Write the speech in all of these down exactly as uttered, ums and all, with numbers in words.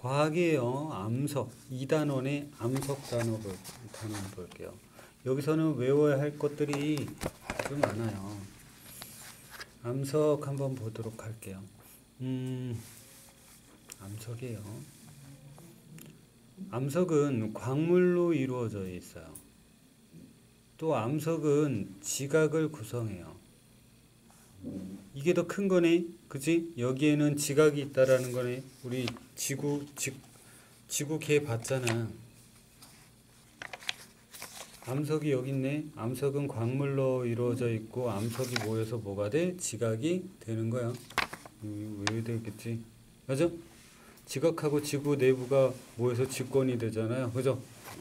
과학이에요. 암석. 이 단원의 암석 단어 볼, 단원 볼게요. 여기서는 외워야 할 것들이 좀 많아요. 암석 한번 보도록 할게요. 음, 암석이에요. 암석은 광물로 이루어져 있어요. 또 암석은 지각을 구성해요. 이게 더 큰 거네, 그지? 여기에는 지각이 있다라는 거네. 우리 지구, 지, 지구 개 봤잖아. 암석이 여기 있네. 암석은 광물로 이루어져 있고 암석이 모여서 뭐가 돼? 지각이 되는 거야. 왜 되겠지? 맞아? 지각하고 지구 내부가 모여서 직권이 되잖아요. 그죠?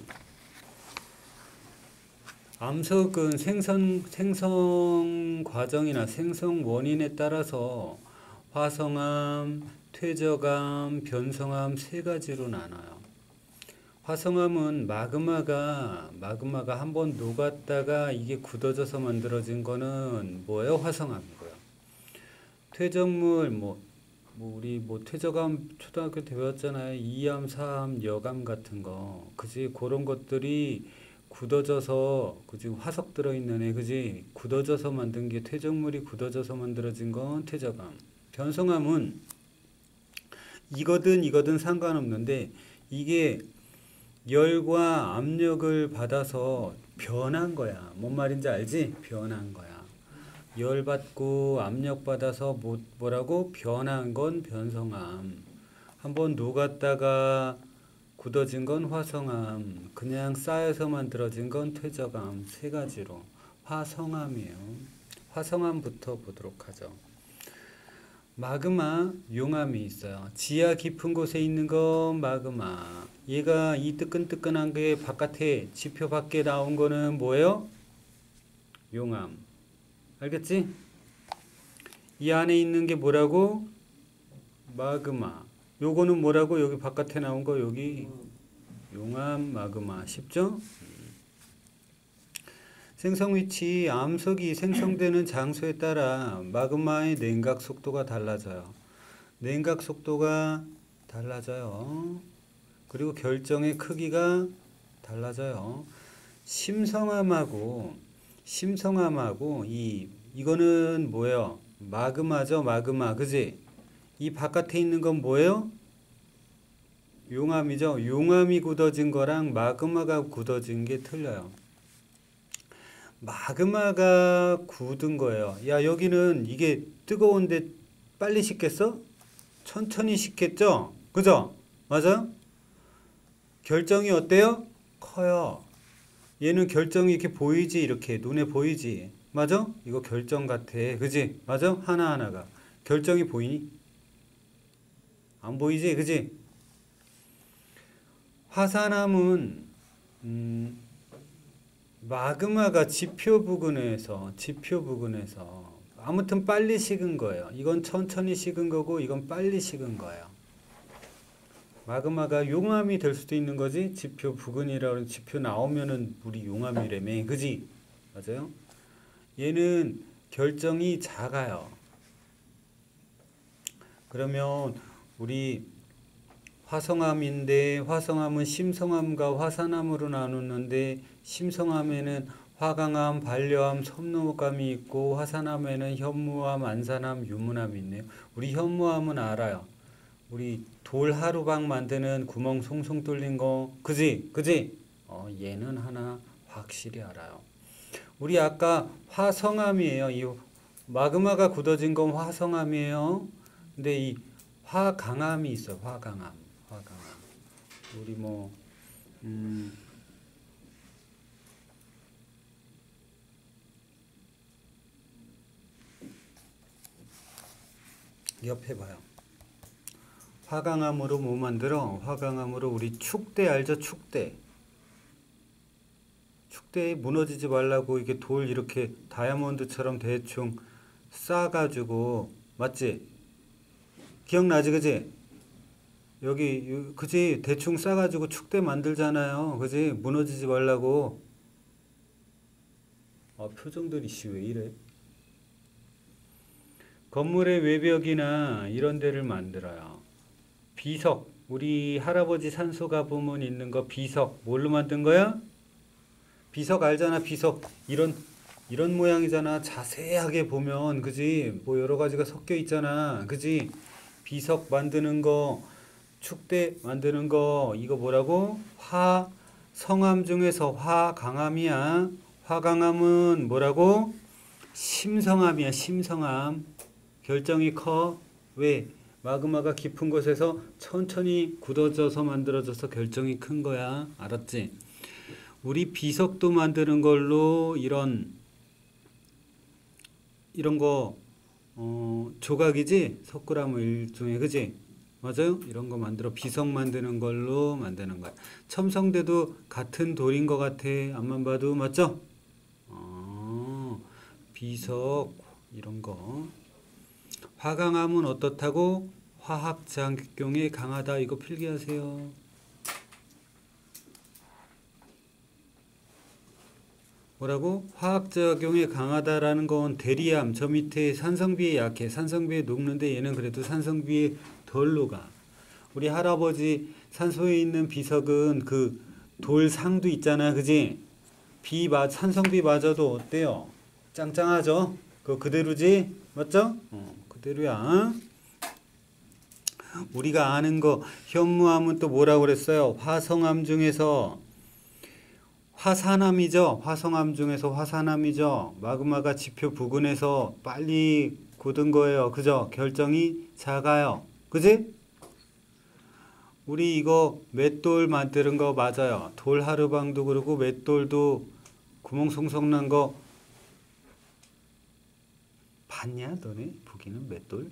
암석은 생성, 생성 과정이나 생성 원인에 따라서 화성암, 퇴적암, 변성암 세 가지로 나눠요. 화성암은 마그마가 마그마가 한번 녹았다가 이게 굳어져서 만들어진 거는 뭐예요? 화성암이고요. 퇴적물 뭐, 뭐 우리 뭐 퇴적암 초등학교 때 배웠잖아요. 이암, 사암, 여암 같은 거. 그지? 그런 것들이 굳어져서 그지? 화석 들어있는 애 그지? 굳어져서 만든 게 퇴적물이 굳어져서 만들어진 건 퇴적암. 변성암은 이거든 이거든 상관없는데 이게 열과 압력을 받아서 변한 거야. 뭔 말인지 알지? 변한 거야. 열 받고 압력 받아서 뭐, 뭐라고? 변한 건 변성암. 한번 녹았다가 굳어진 건 화성암. 그냥 쌓여서 만들어진 건 퇴적암. 세 가지로 화성암이에요. 화성암부터 보도록 하죠. 마그마, 용암이 있어요. 지하 깊은 곳에 있는 건 마그마. 얘가 이 뜨끈뜨끈한 게 바깥에 지표 밖에 나온 거는 뭐예요? 용암. 알겠지? 이 안에 있는 게 뭐라고? 마그마. 요거는 뭐라고? 여기 바깥에 나온 거 여기 용암, 마그마. 쉽죠? 생성 위치, 암석이 생성되는 장소에 따라 마그마의 냉각 속도가 달라져요. 냉각 속도가 달라져요. 그리고 결정의 크기가 달라져요. 심성암하고 심성암하고 이 이거는 뭐예요? 마그마죠, 마그마. 그지? 이 바깥에 있는 건 뭐예요? 용암이죠. 용암이 굳어진 거랑 마그마가 굳어진 게 틀려요. 마그마가 굳은 거예요. 야, 여기는 이게 뜨거운데 빨리 식겠어? 천천히 식겠죠? 그죠? 맞아? 결정이 어때요? 커요. 얘는 결정이 이렇게 보이지? 이렇게 눈에 보이지? 맞아? 이거 결정 같아. 그지? 맞아? 하나하나가. 결정이 보이니? 안 보이지? 그지? 화산암은 음, 마그마가 지표 부근에서 지표 부근에서 아무튼 빨리 식은 거예요. 이건 천천히 식은 거고 이건 빨리 식은 거예요. 마그마가 용암이 될 수도 있는 거지. 지표 부근이라는 지표 나오면은 우리 용암이라며. 그지? 맞아요? 얘는 결정이 작아요. 그러면 우리 화성암인데 화성암은 심성암과 화산암으로 나누는데 심성암에는 화강암, 반려암, 섬유암이 있고 화산암에는 현무암, 안산암, 유문암이 있네요. 우리 현무암은 알아요. 우리 돌 하루방 만드는 구멍 송송 뚫린 거 그지? 그지? 어, 얘는 하나 확실히 알아요. 우리 아까 화성암이에요. 이 마그마가 굳어진 건 화성암이에요. 근데 이 화강암이 있어. 화강암. 화강암. 우리 뭐 음, 옆에 봐요. 화강암으로 뭐 만들어? 화강암으로 우리 축대 알죠? 축대. 축대에 무너지지 말라고 이게 돌 이렇게 다이아몬드처럼 대충 싸가지고 맞지? 기억나지? 그지? 여기 그지? 대충 싸가지고 축대 만들잖아요. 그지? 무너지지 말라고. 아, 표정들이 씨 왜 이래? 건물의 외벽이나 이런 데를 만들어요. 비석, 우리 할아버지 산소 가보면 있는 거 비석 뭘로 만든 거야? 비석 알잖아. 비석 이런 이런 모양이잖아. 자세하게 보면 그지? 뭐 여러 가지가 섞여 있잖아. 그지? 비석 만드는 거, 축대 만드는 거 이거 뭐라고? 화 성암 중에서 화강암이야. 화강암은 뭐라고? 심성암이야. 심성암. 결정이 커. 왜? 마그마가 깊은 곳에서 천천히 굳어져서 만들어져서 결정이 큰 거야. 알았지? 우리 비석도 만드는 걸로 이런 이런 거 어, 조각이지? 석굴암 일종의 그지? 맞아요? 이런 거 만들어 비석 만드는 걸로 만드는 거야. 첨성대도 같은 돌인 것 같아. 앞만 봐도 맞죠? 어, 비석 이런 거. 화강암은 어떻다고? 화학작용이 강하다. 이거 필기하세요. 뭐라고? 화학작용이 강하다라는 건 대리암. 저 밑에 산성비에 약해. 산성비에 녹는데 얘는 그래도 산성비에 덜 녹아. 우리 할아버지 산소에 있는 비석은 그 돌상도 있잖아. 그지? 비 마, 산성비 맞아도 어때요? 짱짱하죠? 그거 그대로지? 맞죠? 어, 그대로야. 우리가 아는 거 현무암은 또 뭐라고 그랬어요? 화성암 중에서 화산암이죠. 화성암 중에서 화산암이죠. 마그마가 지표 부근에서 빨리 굳은 거예요. 그죠? 결정이 작아요. 그지? 우리 이거 맷돌 만드는 거 맞아요. 돌 하르방도 그러고 맷돌도 구멍 송송 난 거 봤냐? 너네? 보기는 맷돌?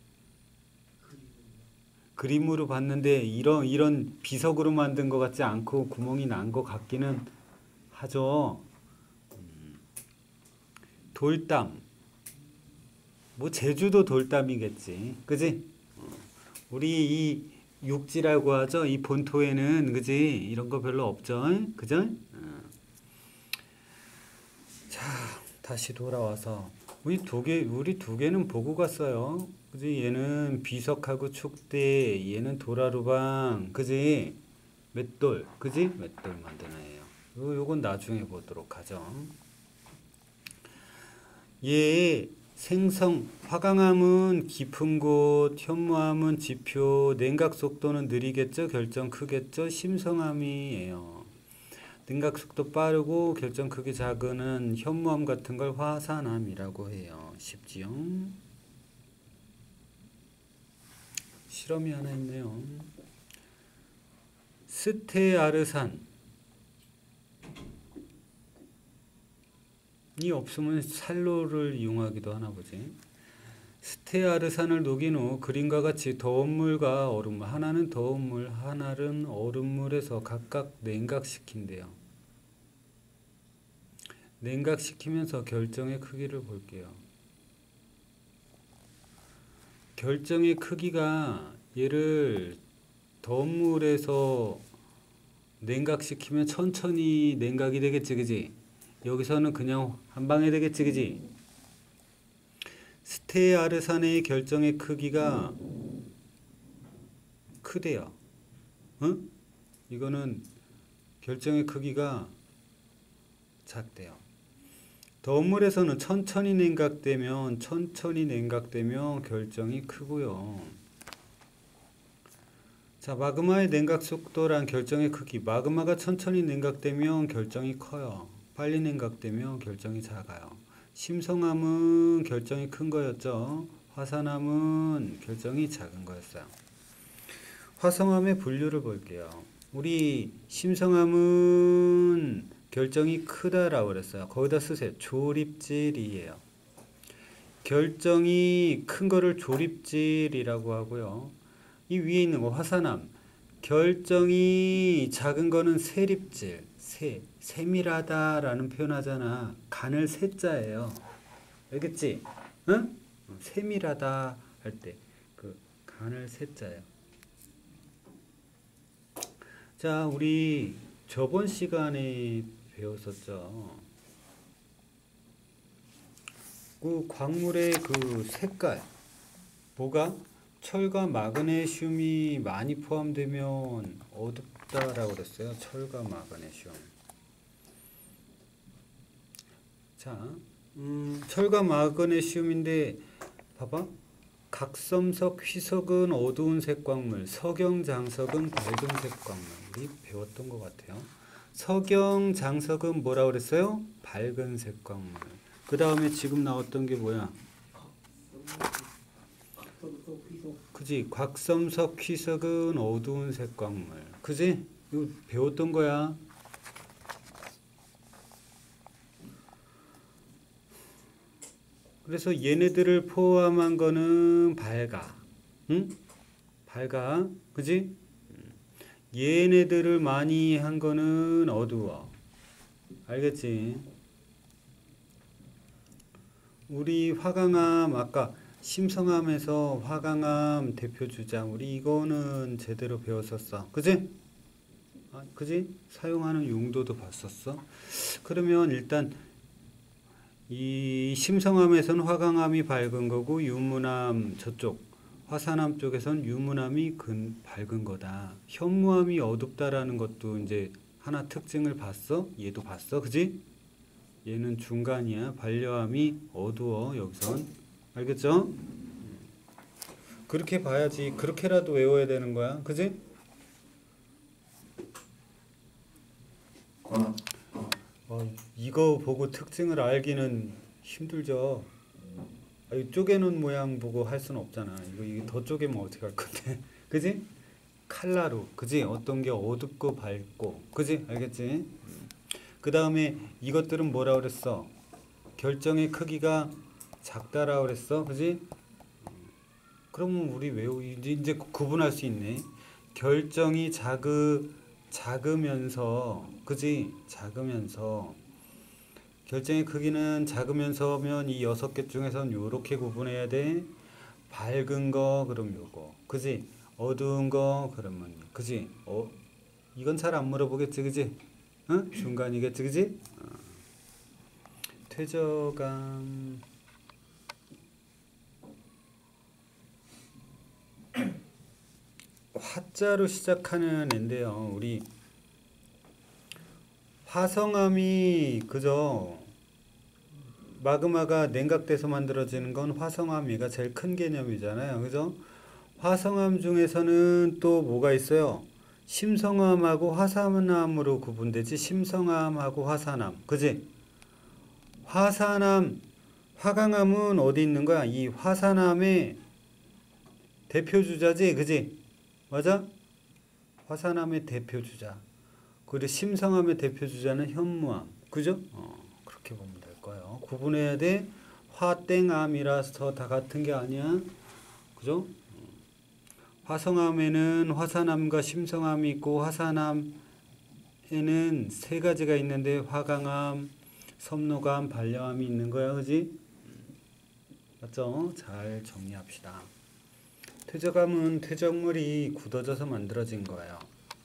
그림으로 봤는데 이런 이런 비석으로 만든 것 같지 않고 구멍이 난 것 같기는 하죠. 음, 돌담. 뭐 제주도 돌담이겠지. 그지? 어, 우리 이 육지라고 하죠. 이 본토에는 그지? 이런 거 별로 없죠. 그죠? 어. 자, 다시 돌아와서 우리 두 개, 우리 두 개는 보고 갔어요. 그지? 얘는 비석하고 축대, 얘는 도라루방, 그지? 맷돌, 그지? 맷돌 만드는 애예요. 요, 요건 나중에 보도록 하죠. 얘 생성, 화강암은 깊은 곳, 현무암은 지표, 냉각 속도는 느리겠죠? 결정 크겠죠? 심성암이에요. 냉각 속도 빠르고 결정 크기 작은 현무암 같은 걸 화산암이라고 해요. 쉽지요? 실험이 하나 있네요. 스테아르산 이 없으면 산로를 이용하기도 하나 보지. 스테아르산을 녹인 후 그림과 같이 더운 물과 얼음, 하나는 더운 물, 하나는 얼음물에서 각각 냉각시킨대요. 냉각시키면서 결정의 크기를 볼게요. 결정의 크기가 얘를 더운 물에서 냉각시키면 천천히 냉각이 되겠지, 그지? 여기서는 그냥 한 방에 되겠지, 그지? 스테아르산의 결정의 크기가 크대요. 응? 이거는 결정의 크기가 작대요. 더운 물에서는 천천히 냉각되면 천천히 냉각되면 결정이 크고요. 자, 마그마의 냉각 속도란 결정의 크기. 마그마가 천천히 냉각되면 결정이 커요. 빨리 냉각되면 결정이 작아요. 심성암은 결정이 큰 거였죠. 화산암은 결정이 작은 거였어요. 화성암의 분류를 볼게요. 우리 심성암은 결정이 크다라고 그랬어요. 거기다 쓰세요. 조립질이에요. 결정이 큰 거를 조립질이라고 하고요. 이 위에 있는 거 화산암. 결정이 작은 거는 세립질. 세, 세밀하다라는 표현하잖아. 간을 세자예요. 알겠지? 응? 세밀하다 할 때 그 간을 세자예요. 자, 우리 저번 시간에 배웠었죠. 그 광물의 그 색깔, 뭐가 철과 마그네슘이 많이 포함되면 어둡다라고 그랬어요. 철과 마그네슘. 자, 음, 철과 마그네슘인데 봐봐. 각섬석, 휘석은 어두운 색광물, 석영, 장석은 밝은 색광물. 우리 배웠던 것 같아요. 석영, 장석은 뭐라 그랬어요? 밝은 색광물. 그 다음에 지금 나왔던 게 뭐야? 그지? 곽섬석, 휘석은 어두운 색광물. 그지? 이거 배웠던 거야. 그래서 얘네들을 포함한 거는 밝아. 응? 밝아. 그지? 얘네들을 많이 한 거는 어두워. 알겠지? 우리 화강암 아까 심성암에서 화강암 대표 주장 우리 이거는 제대로 배웠었어. 그지? 아, 그지? 사용하는 용도도 봤었어. 그러면 일단 이 심성암에서는 화강암이 밝은 거고 유문암 저쪽 화산암 쪽에선 유문암이 근 밝은 거다. 현무암이 어둡다라는 것도 이제 하나 특징을 봤어. 얘도 봤어. 그지? 얘는 중간이야. 반려암이 어두워. 여기선. 알겠죠? 그렇게 봐야지. 그렇게라도 외워야 되는 거야. 그지? 어, 이거 보고 특징을 알기는 힘들죠. 아, 이 쪼개놓은 모양 보고 할 수는 없잖아. 이거, 이거 더 쪼개면 어떻게 할 건데? 그지? 칼라로. 그지? 어떤 게 어둡고 밝고. 그지? 알겠지? 그 다음에 이것들은 뭐라 그랬어? 결정의 크기가 작다라 그랬어. 그지? 그러면 우리 외우, 이제, 이제 구분할 수 있네. 결정이 작으, 작으면서, 그지? 작으면서, 결정의 크기는 작으면서면 이 여섯 개 중에선 요렇게 구분해야 돼. 밝은 거, 그럼 요거. 그지? 어두운 거, 그러면, 그지? 어, 이건 잘 안 물어보겠지, 그지? 어? 중간이겠지, 그지? 어. 퇴저감. 화자로 시작하는 앤데요. 우리 화성암이 그저 마그마가 냉각돼서 만들어지는 건 화성암이가 제일 큰 개념이잖아요. 그죠? 화성암 중에서는 또 뭐가 있어요? 심성암하고 화산암으로 구분되지. 심성암하고 화산암. 그지? 화산암, 화강암은 어디 있는 거야? 이 화산암의 대표 주자지. 그지? 맞아? 화산암의 대표 주자. 그리고 심성암의 대표 주자는 현무암. 그죠? 어, 그렇게 보면 될 거예요. 구분해야 돼. 화땡암이라서 다 같은 게 아니야. 그죠? 화성암에는 화산암과 심성암이 있고 화산암에는 세 가지가 있는데 화강암, 섬노감, 반려암이 있는 거야. 그지? 맞죠? 잘 정리합시다. 퇴적암은 퇴적물이 굳어져서 만들어진 거예요.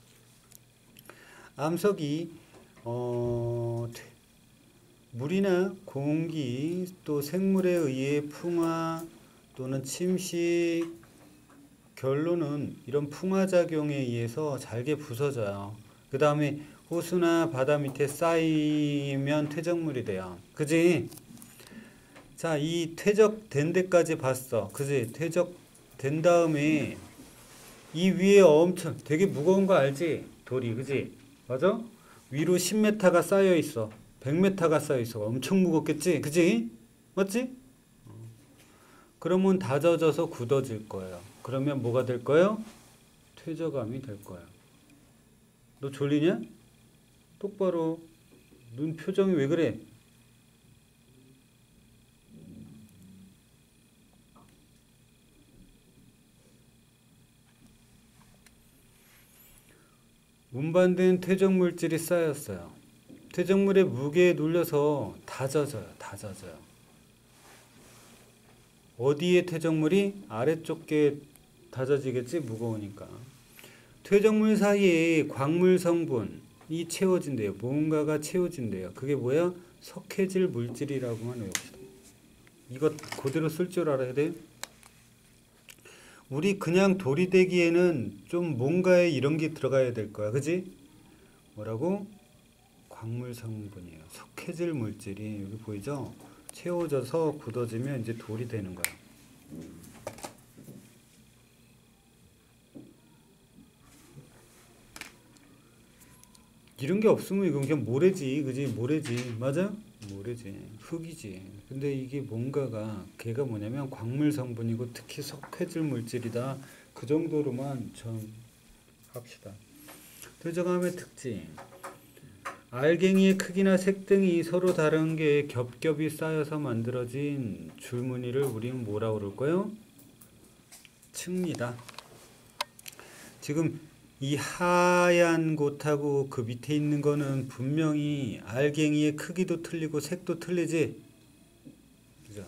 암석이 어, 물이나 공기 또 생물에 의해 풍화 또는 침식, 결론은 이런 풍화작용에 의해서 잘게 부서져요. 그 다음에 호수나 바다 밑에 쌓이면 퇴적물이 돼요. 그지? 자, 이 퇴적된 데까지 봤어. 그지? 퇴적된 다음에 이 위에 엄청 되게 무거운 거 알지? 돌이. 그지? 맞아? 위로 십 미터가 쌓여 있어. 백 미터가 쌓여 있어. 엄청 무겁겠지? 그지? 맞지? 그러면 다져져서 굳어질 거예요. 그러면 뭐가 될 거예요? 퇴적암이 될 거예요. 너 졸리냐? 똑바로. 눈 표정이 왜 그래? 운반된 퇴적물질이 쌓였어요. 퇴적물의 무게에 눌려서 다 젖어요. 다 젖어요. 어디에 퇴적물이? 아래쪽에 다 젖이겠지? 무거우니까. 퇴적물 사이에 광물 성분이 채워진대요. 뭔가가 채워진대요. 그게 뭐야? 석회질 물질이라고만 외웁시다. 이거 그대로 쓸 줄 알아야 돼. 우리 그냥 돌이 되기에는 좀 뭔가에 이런 게 들어가야 될 거야. 그지? 뭐라고? 광물 성분이에요. 석회질 물질이 여기 보이죠? 채워져서 굳어지면 이제 돌이 되는 거야. 이런 게 없으면 이건 그냥 모래지. 그지? 모래지. 맞아? 모래지. 흙이지. 근데 이게 뭔가가 걔가 뭐냐면 광물 성분이고 특히 석회질 물질이다. 그 정도로만 좀 합시다. 퇴적암의 특징. 알갱이의 크기나 색 등이 서로 다른 게 겹겹이 쌓여서 만들어진 줄무늬를 우리는 뭐라고 그럴까요? 층리다. 지금 이 하얀 곳하고 그 밑에 있는 거는 분명히 알갱이의 크기도 틀리고 색도 틀리지? 그죠?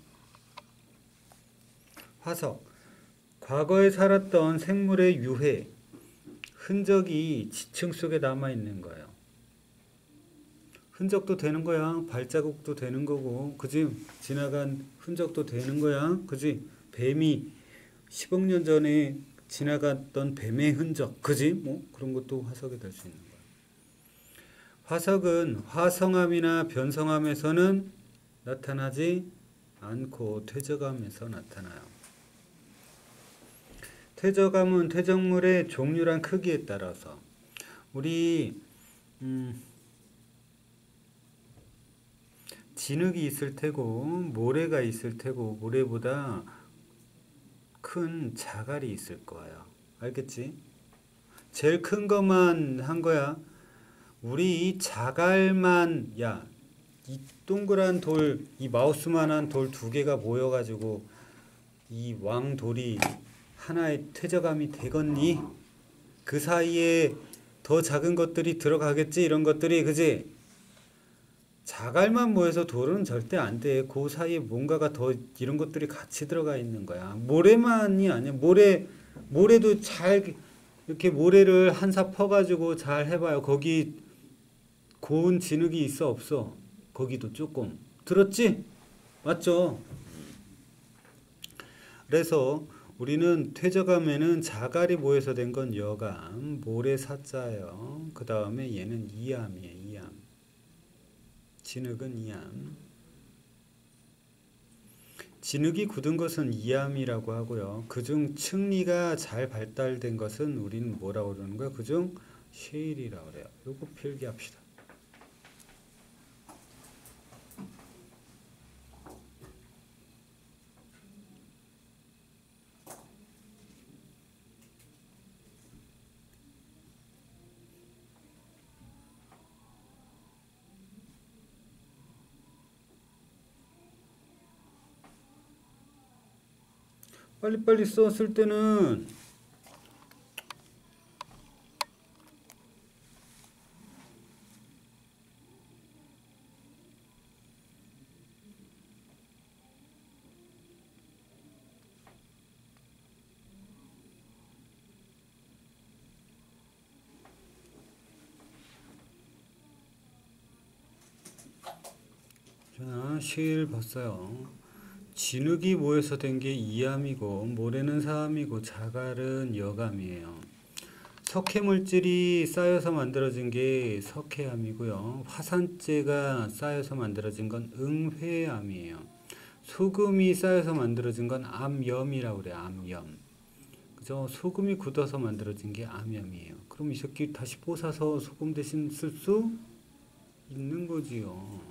화석. 과거에 살았던 생물의 유해, 흔적이 지층 속에 남아 있는 거예요. 흔적도 되는 거야. 발자국도 되는 거고, 그지? 지나간 흔적도 되는 거야. 그지? 뱀이 십억 년 전에 지나갔던 뱀의 흔적, 그지? 뭐 그런 것도 화석이 될 수 있는 거야. 화석은 화성암이나 변성암에서는 나타나지 않고 퇴적암에서 나타나요. 퇴적암은 퇴적물의 종류랑 크기에 따라서 우리 음, 진흙이 있을 테고 모래가 있을 테고 모래보다 큰 자갈이 있을 거예요. 알겠지? 제일 큰 것만 한 거야. 우리 이 자갈만, 야, 이 동그란 돌, 이 마우스만한 돌 두 개가 모여가지고 이 왕돌이 하나의 퇴적암이 되겠니? 그 사이에 더 작은 것들이 들어가겠지? 이런 것들이, 그지? 자갈만 모여서 돌은 절대 안 돼. 그 사이에 뭔가가 더 이런 것들이 같이 들어가 있는 거야. 모래만이 아니야. 모래, 모래도 잘, 이렇게 모래를 한 삽 퍼가지고 잘 해봐요. 거기 고운 진흙이 있어, 없어? 거기도 조금. 들었지? 맞죠? 그래서 우리는 퇴적암에는 자갈이 모여서 된 건 여감, 모래 사자예요. 그 다음에 얘는 이암이에요, 이암. 진흙은 이암. 진흙이 굳은 것은 이암이라고 하고요. 그중 층리가 잘 발달된 것은 우리는 뭐라고 그러는 거야? 그중 쉐일이라고 그래요. 요거 필기합시다. 빨리빨리 써. 쓸 때는 자, 실 봤어요. 진흙이 모여서 된 게 이암이고 모래는 사암이고 자갈은 여감이에요. 석회 물질이 쌓여서 만들어진 게 석회암이고요. 화산재가 쌓여서 만들어진 건 응회암이에요. 소금이 쌓여서 만들어진 건 암염이라고 그래요. 암염. 그죠? 소금이 굳어서 만들어진 게 암염이에요. 그럼 이 새끼 다시 뽀사서 소금 대신 쓸 수 있는 거지요.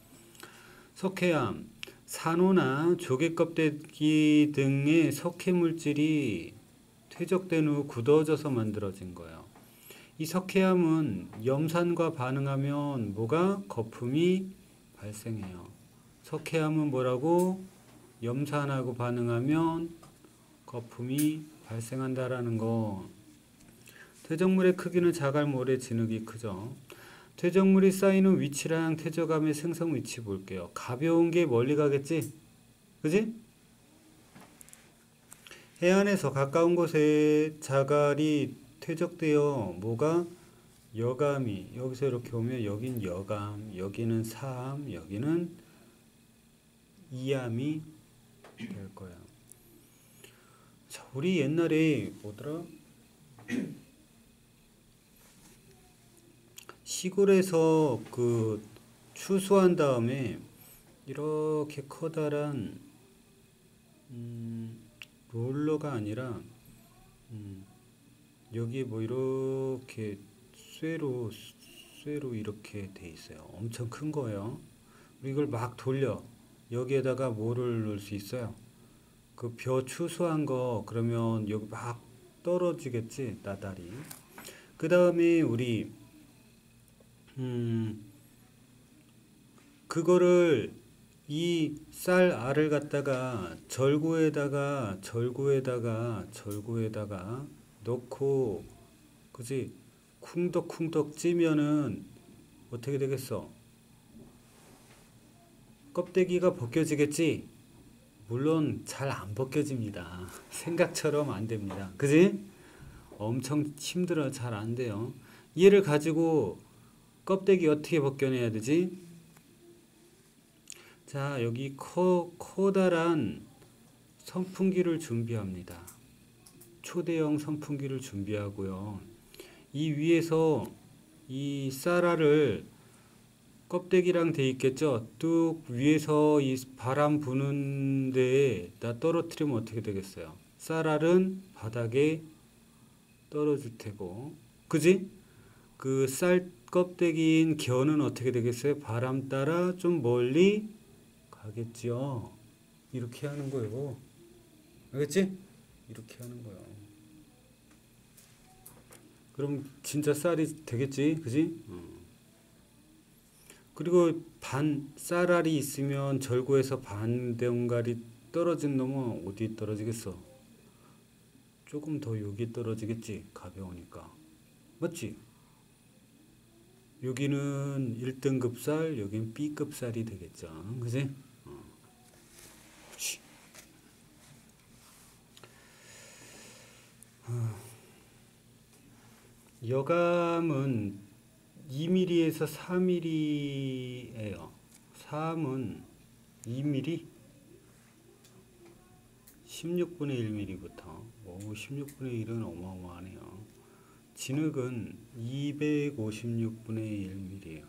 석회암. 산호나 조개 껍데기 등의 석회 물질이 퇴적된 후 굳어져서 만들어진 거예요. 이 석회암은 염산과 반응하면 뭐가? 거품이 발생해요. 석회암은 뭐라고? 염산하고 반응하면 거품이 발생한다라는 거. 퇴적물의 크기는 자갈, 모래, 진흙이 크죠. 퇴적물이 쌓이는 위치랑 퇴적암의 생성 위치 볼게요. 가벼운 게 멀리 가겠지? 그지? 해안에서 가까운 곳에 자갈이 퇴적되어 뭐가? 여감이. 여기서 이렇게 오면 여긴 여감, 여기는 사암, 여기는 이암이 될 거야. 자, 우리 옛날에 뭐더라? 시골에서 그 추수한 다음에 이렇게 커다란 음, 롤러가 아니라 음, 여기 뭐 이렇게 쇠로 쇠로 이렇게 돼 있어요. 엄청 큰 거예요. 그리고 이걸 막 돌려. 여기에다가 뭐를 넣을 수 있어요? 그 벼 추수한 거 그러면 여기 막 떨어지겠지, 나달이. 그 다음에 우리 음 그거를 이 쌀 알을 갖다가 절구에다가 절구에다가 절구에다가 넣고 그지 쿵덕쿵덕 찌면은 어떻게 되겠어? 껍데기가 벗겨지겠지? 물론 잘 안 벗겨집니다. 생각처럼 안 됩니다. 그지? 엄청 힘들어. 잘 안 돼요. 얘를 가지고 껍데기 어떻게 벗겨내야 되지? 자, 여기 커, 커다란 선풍기를 준비합니다. 초대형 선풍기를 준비하고요. 이 위에서 이 쌀알을 껍데기랑 돼 있겠죠? 뚝 위에서 이 바람 부는 데에 다 떨어뜨리면 어떻게 되겠어요? 쌀알은 바닥에 떨어질 테고, 그지? 그 쌀 껍데기인 겨는 어떻게 되겠어요? 바람 따라 좀 멀리 가겠지요. 이렇게 하는 거예요. 알겠지? 이렇게 하는 거예요. 그럼 진짜 쌀이 되겠지? 그지? 어. 그리고 반 쌀알이 있으면 절구에서 반 덩갈이 떨어진 놈은 어디 떨어지겠어? 조금 더 여기 떨어지겠지? 가벼우니까. 맞지? 여기는 일 등급 쌀, 여기는 B급 쌀이 되겠죠. 그지? 어. 그렇지. 어. 여감은 이 밀리미터에서 사 밀리미터예요. 삼은 이 밀리미터, 십육분의 일 밀리미터부터. 오, 십육분의 일은 어마어마하네요. 진흙은 이백오십육분의 일 밀리미터예요.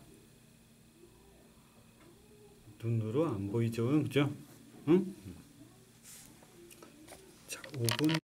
눈으로 안 보이죠? 그죠? 응? 자, 오 분.